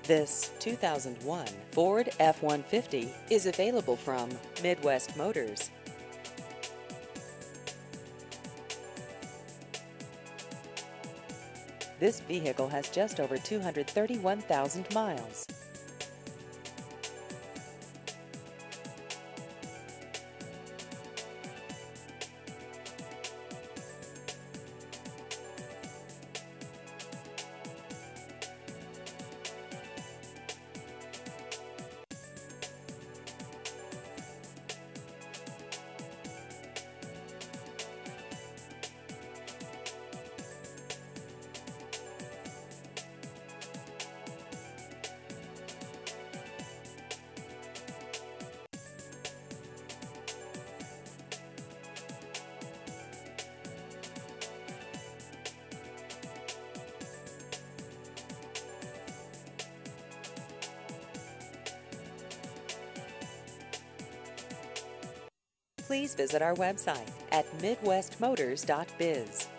This 2001 Ford F-150 is available from Midwest Motors. This vehicle has just over 231,000 miles. Please visit our website at midwestmotors.biz.